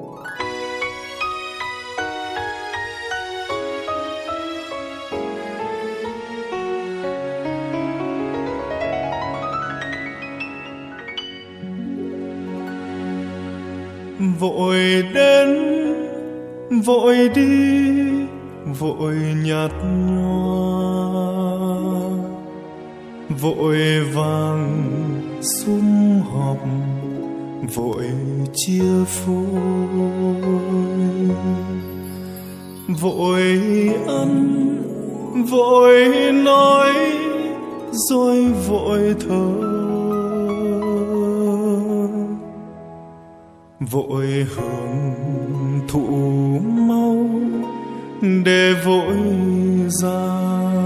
Vội đến vội đi vội nhạt nhòa, vội vàng sum họp vội chia phôi, vội ăn vội nói rồi vội thở, vội hưởng thụ mau để vội già,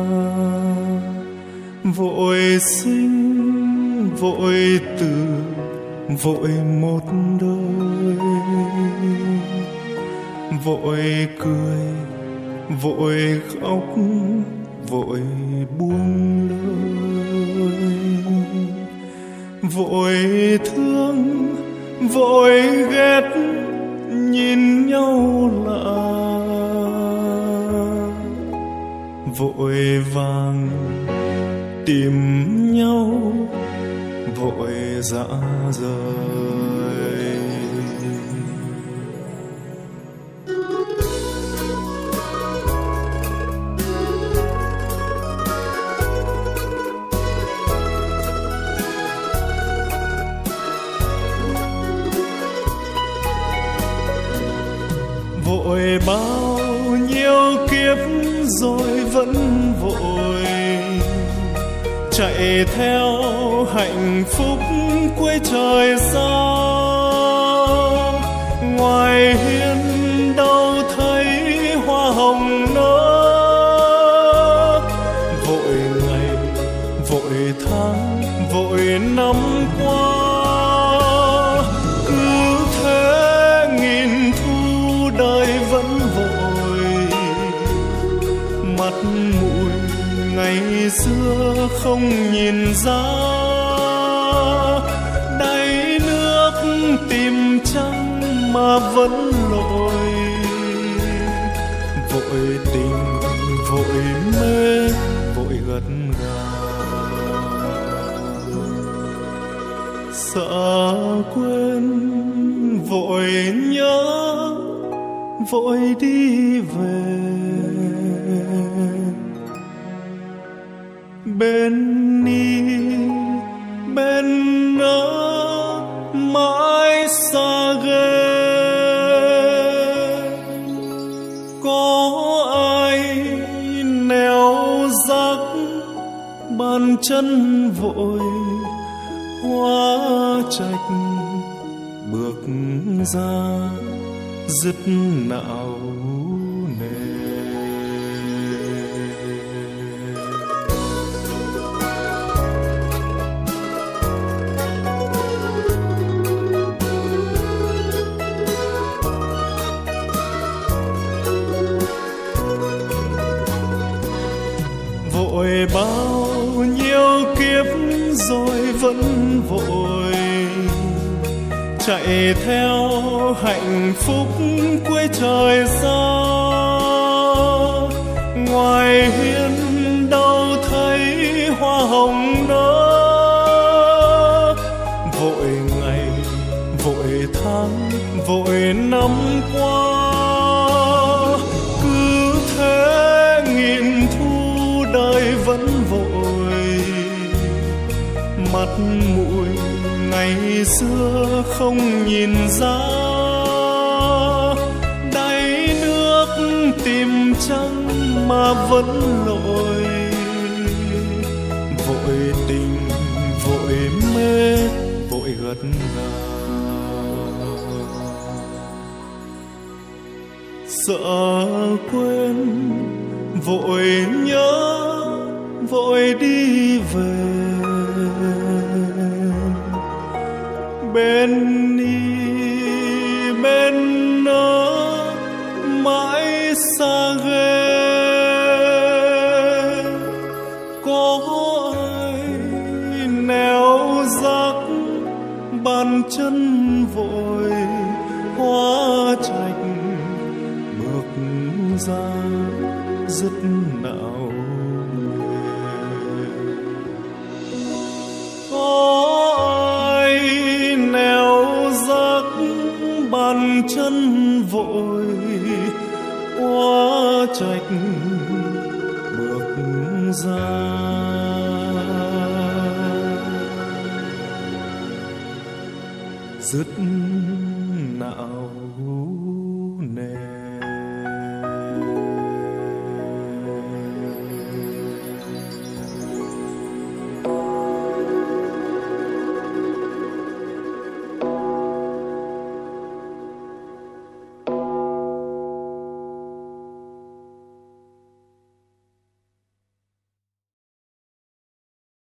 vội sinh vội tử vội một đời, vội cười vội khóc vội buông lời, vội thương vội ghét nhìn nhau lạ, vội vàng tìm nhau vội dã rời. Vội bao nhiêu kiếp rồi vẫn vội chạy theo hạnh phúc cuối trời xa, ngoài hiên đâu thấy hoa hồng nở, vội ngày vội tháng vội năm qua, cứ thế nghìn thu đời vẫn vội, mặt mũi ngày xưa không nhìn ra, đáy nước tìm trăng mà vẫn lội, vội tình vội mê vội gật gà, sợ quên vội nhớ vội đi về, bên ni bên nỡ mãi xa ghê, có ai nẻo dắt bàn chân vội hóa trạch bước ra dứt não nề. Vội bao nhiêu kiếp rồi vẫn vội chạy theo hạnh phúc cuối trời xa, ngoài hiên đâu thấy hoa hồng nở, vội ngày vội tháng vội năm qua, cứ thế nghìn thu đời vẫn vội, mặt mũi ngày xưa không nhìn ra, đáy nước tìm trăng mà vẫn lội, vội tình vội mê vội gật gà, sợ quên vội nhớ vội đi về, bên ni bên nỡ mãi xa ghê, có ai nẻo dắt bàn chân vội quá trạch bước ra rất não nề. Có ai neo giấc bàn chân vội quá trạch bước ra. Rất não nề.